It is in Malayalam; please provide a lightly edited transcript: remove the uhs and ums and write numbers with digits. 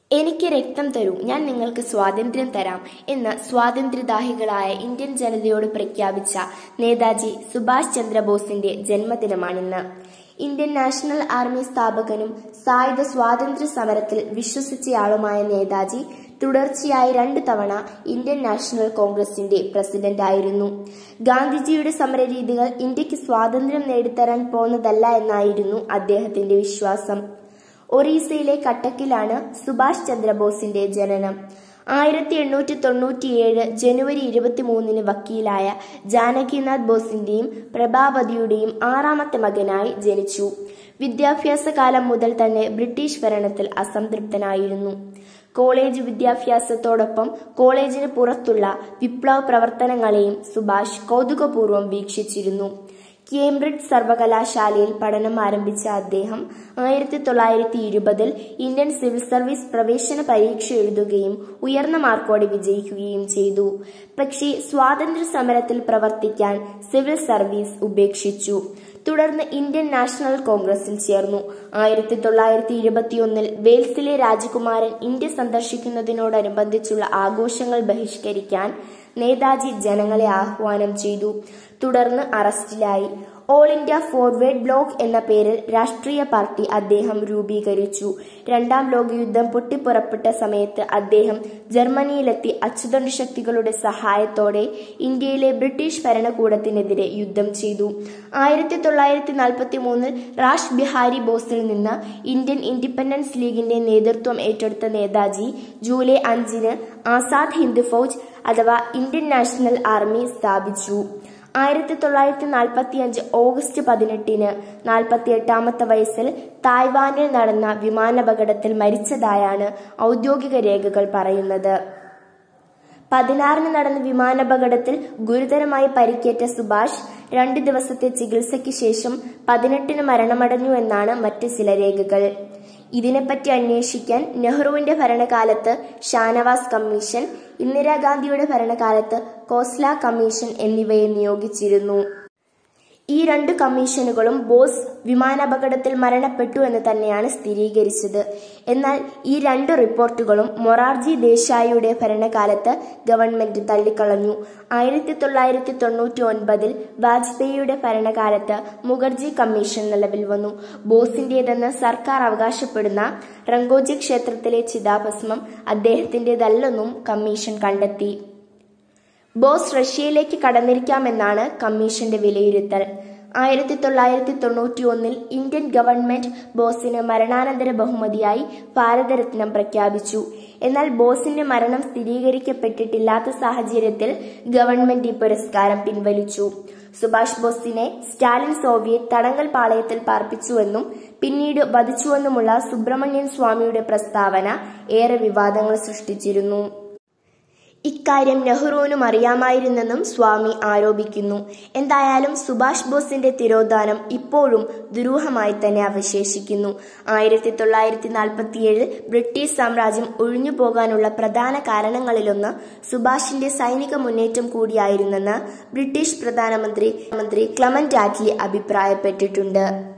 എനിക്ക് രക്തം തരൂ, ഞാൻ നിങ്ങൾക്ക് സ്വാതന്ത്ര്യം തരാം എന്ന് സ്വാതന്ത്ര്യദാഹികളായ ഇന്ത്യൻ ജനതയോട് പ്രഖ്യാപിച്ച നേതാജി സുഭാഷ് ചന്ദ്രബോസിന്റെ ജന്മദിനമാണിന്ന്. ഇന്ത്യൻ നാഷണൽ ആർമി സ്ഥാപകനും സായുധ സ്വാതന്ത്ര്യ സമരത്തിൽ വിശ്വസിച്ചയാളുമായ നേതാജി തുടർച്ചയായി 2 തവണ ഇന്ത്യൻ നാഷണൽ കോൺഗ്രസിന്റെ പ്രസിഡന്റായിരുന്നു. ഗാന്ധിജിയുടെ സമരരീതികൾ ഇന്ത്യക്ക് സ്വാതന്ത്ര്യം നേടിത്തരാൻ പോന്നതല്ല എന്നായിരുന്നു അദ്ദേഹത്തിന്റെ വിശ്വാസം. ഒറീസയിലെ കട്ടക്കിലാണ് സുഭാഷ് ചന്ദ്രബോസിന്റെ ജനനം. 1897 ജനുവരി 23 വക്കീലായ ജാനകിനാഥ് ബോസിന്റെയും പ്രഭാവതിയുടെയും 6ാമത്തെ മകനായി ജനിച്ചു. വിദ്യാഭ്യാസ കാലം മുതൽ തന്നെ ബ്രിട്ടീഷ് ഭരണത്തിൽ അസംതൃപ്തനായിരുന്നു. കോളേജ് വിദ്യാഭ്യാസത്തോടൊപ്പം കോളേജിന് പുറത്തുള്ള വിപ്ലവ പ്രവർത്തനങ്ങളെയും സുഭാഷ് കൗതുകപൂർവ്വം വീക്ഷിച്ചിരുന്നു. കേംബ്രിഡ്ജ് സർവകലാശാലയിൽ പഠനം ആരംഭിച്ച അദ്ദേഹം 1920 ഇന്ത്യൻ സിവിൽ സർവീസ് പ്രവേശന പരീക്ഷ എഴുതുകയും ഉയർന്ന മാർക്കോടെ വിജയിക്കുകയും ചെയ്തു. പക്ഷേ സ്വാതന്ത്ര്യ സമരത്തിൽ പ്രവർത്തിക്കാൻ സിവിൽ സർവീസ് ഉപേക്ഷിച്ചു. തുടർന്ന് ഇന്ത്യൻ നാഷണൽ കോൺഗ്രസിൽ ചേർന്നു. 1921 വെയിൽസിലെ രാജകുമാരൻ ഇന്ത്യ സന്ദർശിക്കുന്നതിനോടനുബന്ധിച്ചുള്ള ആഘോഷങ്ങൾ ബഹിഷ്കരിക്കാൻ നേതാജി ജനങ്ങളെ ആഹ്വാനം ചെയ്തു. തുടർന്ന് അറസ്റ്റിലായി. ഓൾ ഇന്ത്യ ഫോർവേഡ് ബ്ലോക്ക് എന്ന പേരിൽ രാഷ്ട്രീയ പാർട്ടി അദ്ദേഹം രൂപീകരിച്ചു. 2ാം ലോകയുദ്ധം പൊട്ടിപ്പുറപ്പെട്ട സമയത്ത് അദ്ദേഹം ജർമ്മനിയിലെത്തി അച്ചുതണ്ട് ശക്തികളുടെ സഹായത്തോടെ ഇന്ത്യയിലെ ബ്രിട്ടീഷ് ഭരണകൂടത്തിനെതിരെ യുദ്ധം ചെയ്തു. 1943 റാഷ് ബിഹാരി ബോസിൽ നിന്ന് ഇന്ത്യൻ ഇൻഡിപെൻഡൻസ് ലീഗിന്റെ നേതൃത്വം ഏറ്റെടുത്ത നേതാജി ജൂലൈ 5 ആസാദ് ഹിന്ദ് ഫൗജ് അഥവാ ഇന്ത്യൻ നാഷണൽ ആർമി സ്ഥാപിച്ചു. 1945 ഓഗസ്റ്റ് 18 48ാമത്തെ വയസ്സിൽ തായ്വാനിൽ നടന്ന വിമാനാപകടത്തിൽ മരിച്ചതായാണ് ഔദ്യോഗിക രേഖകൾ പറയുന്നത്. 16 നടന്ന വിമാനാപകടത്തിൽ ഗുരുതരമായി പരിക്കേറ്റ സുഭാഷ് 2 ദിവസത്തെ ചികിത്സയ്ക്ക് ശേഷം 18 മരണമടഞ്ഞു എന്നാണ് മറ്റ് ചില രേഖകൾ. ഇതിനെപ്പറ്റി അന്വേഷിക്കാൻ നെഹ്റുവിന്റെ ഭരണകാലത്ത് ഷാനവാസ് കമ്മീഷൻ, ഇന്ദിരാഗാന്ധിയുടെ ഭരണകാലത്ത് ഖോസ്ല കമ്മീഷൻ എന്നിവയെ നിയോഗിച്ചിരുന്നു. ഈ 2 കമ്മീഷനുകളും ബോസ് വിമാനാപകടത്തിൽ മരണപ്പെട്ടു എന്ന് തന്നെയാണ് സ്ഥിരീകരിച്ചത്. എന്നാൽ ഈ 2 റിപ്പോർട്ടുകളും മൊറാർജി ദേശായിയുടെ ഭരണകാലത്ത് ഗവൺമെന്റ് തള്ളിക്കളഞ്ഞു. 1999 വാജ്പേയിയുടെ ഭരണകാലത്ത് മുഖർജി കമ്മീഷൻ നിലവിൽ വന്നു. ബോസിന്റേതെന്ന് സർക്കാർ അവകാശപ്പെടുന്ന റങ്കോജി ക്ഷേത്രത്തിലെ ചിതാഭസ്മം അദ്ദേഹത്തിന്റേതല്ലെന്നും കമ്മീഷൻ കണ്ടെത്തി. ബോസ് റഷ്യയിലേക്ക് കടന്നിരിക്കാമെന്നാണ് കമ്മീഷന്റെ വിലയിരുത്തൽ. 1991 ഇന്ത്യൻ ഗവൺമെന്റ് ബോസിന് മരണാനന്തര ബഹുമതിയായി ഭാരതരത്നം പ്രഖ്യാപിച്ചു. എന്നാൽ ബോസിന്റെ മരണം സ്ഥിരീകരിക്കപ്പെട്ടിട്ടില്ലാത്ത സാഹചര്യത്തിൽ ഗവൺമെന്റ് ഈ പുരസ്കാരം പിൻവലിച്ചു. സുഭാഷ് ബോസിനെ സ്റ്റാലിൻ സോവിയറ്റ് തടങ്കൽ പാളയത്തിൽ പാർപ്പിച്ചുവെന്നും പിന്നീട് വധിച്ചുവെന്നുമുള്ള സുബ്രഹ്മണ്യൻ സ്വാമിയുടെ പ്രസ്താവന ഏറെ വിവാദങ്ങൾ സൃഷ്ടിച്ചിരുന്നു. ഇക്കാര്യം നെഹ്റുവിനും അറിയാമായിരുന്നെന്നും സ്വാമി ആരോപിക്കുന്നു. എന്തായാലും സുഭാഷ് ബോസിന്റെ തിരോധാനം ഇപ്പോഴും ദുരൂഹമായി തന്നെ അവശേഷിക്കുന്നു. 1947 ബ്രിട്ടീഷ് സാമ്രാജ്യം ഒഴിഞ്ഞുപോകാനുള്ള പ്രധാന കാരണങ്ങളിലൊന്ന് സുഭാഷിന്റെ സൈനിക മുന്നേറ്റം കൂടിയായിരുന്നെന്ന് ബ്രിട്ടീഷ് പ്രധാനമന്ത്രി ക്ലെമന്റ് ആറ്റ്ലി അഭിപ്രായപ്പെട്ടിട്ടുണ്ട്.